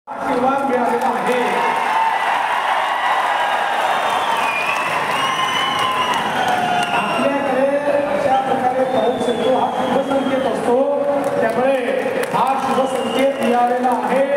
आशीर्वाद मिळालेला आहे। आपल्याकडे अशा प्रकारे पाऊस येतो, हा शुभ संकेत असतो। त्यामुळे हा शुभ संकेत मिळालेला आहे।